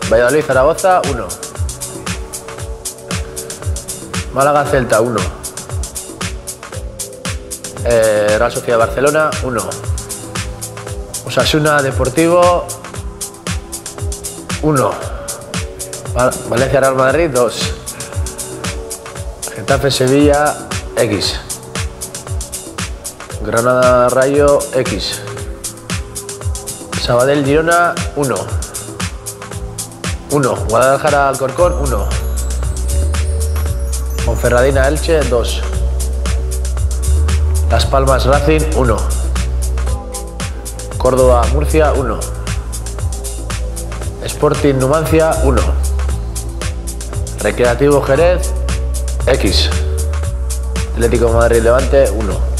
Valladolid Zaragoza 1. Málaga Celta 1. Real Sociedad Barcelona 1. Osasuna Deportivo 1. Valencia Real Madrid 2. Getafe Sevilla X. Granada Rayo X. Sabadell Girona 1. Guadalajara Alcorcón 1. Ponferradina Elche 2. Las Palmas Racing 1. Córdoba Murcia 1. Sporting Numancia 1. Recreativo Jerez X. Atlético Madrid Levante 1.